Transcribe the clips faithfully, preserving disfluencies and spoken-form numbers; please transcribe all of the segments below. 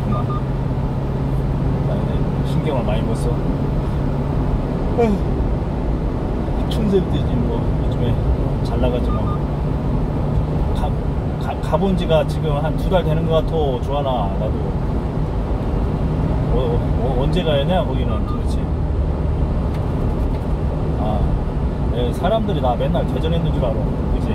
그만. 신경을 많이 못 써. 춘세 때지 뭐 요즘에 잘 나가지 뭐. 가, 가, 가본 지가 지금 한 두 달 되는 것 같아. 주하나 나도. 어, 어, 언제 가야냐 거기는 도대체. 아, 예, 사람들이 나 맨날 대전에 있는 줄 알아. 그지?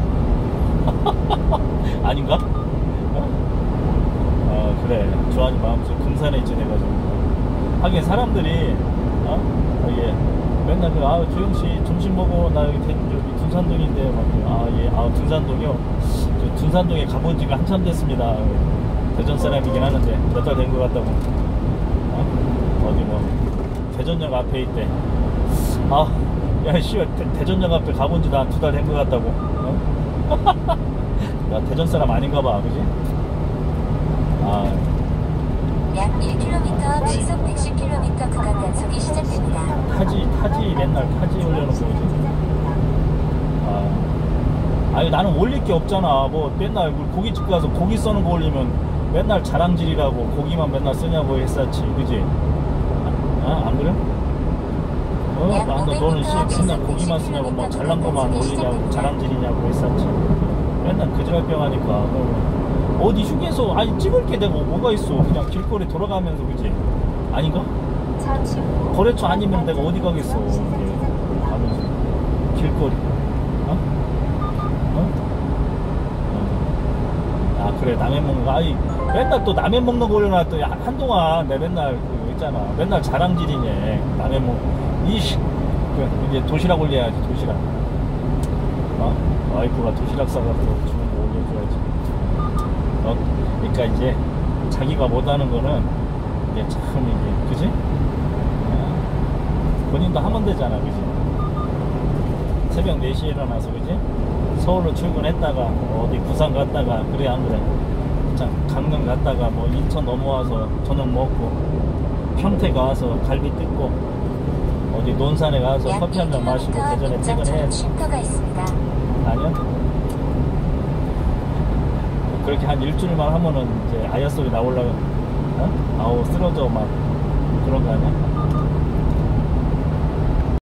아닌가? 어? 아 그래, 주한이 마음속 금산에 있지 내가지고. 하긴 사람들이 어? 이게 맨날 그, 아 조영씨 점심 먹어 나 여기, 대, 여기 둔산동인데 막, 아 예, 아 둔산동이요. 저 둔산동에 가본 지가 한참 됐습니다. 대전 사람이긴 하는데 몇 달 된 것 같다고. 어? 어디 뭐 대전역 앞에 있대. 아, 야 씨발 대전역 앞에 가본 지도 한 두 달 된 것 같다고. 어? 야 대전 사람 아닌가 봐, 그지? 아. 약 일 킬로미터 시속 백십 킬로미터 구간 단속이 시작됩니다. 타지, 타지, 맨날 타지 올려놓고 오지. 아. 아니, 나는 올릴 게 없잖아. 뭐, 맨날 고깃집 가서 고기 써는 거 올리면 맨날 자랑질이라고 고기만 맨날 쓰냐고 했었지. 그지? 아, 안 그래? 어? 나, 너는 씨, 맨날 고기만 쓰냐고, 뭐, 잘난 거만 올리냐고, 자랑질이냐고 했었지. 맨날 그지랄병 하니까. 어디 휴게소, 아니, 찍을 게 내가 뭐가 있어. 그냥 길거리 돌아가면서, 그지? 아닌가? 거래처 아니면 내가 어디 가겠어. 가면서. 길거리. 어? 어? 어? 아, 그래. 라면 먹는 거. 아니, 맨날 또 라면 먹는 거 올려놨더니 한동안 내가 맨날 그거 있잖아. 맨날 자랑질이네. 라면 먹, 이씨. 그, 이제 도시락 올려야지, 도시락. 어? 와이프가 도시락 싸갖고 주는 거 올려줘야지. 어? 그러니까 이제 자기가 못하는 거는 이게 참 이게, 그지? 어? 본인도 하면 되잖아, 그지? 새벽 네 시에 일어나서, 그지? 서울로 출근했다가 어디 부산 갔다가, 그래 안 그래? 참 강릉 갔다가 뭐 인천 넘어와서 저녁 먹고 평택 가서 갈비 뜯고 어디 논산에 가서 커피 한 잔 마시고 대전에 퇴근해야지. 아니야? 그렇게 한 일주일만 하면은 이제 아야 소리 나오려면, 어? 아우 쓰러져 막 그런 거 아니야?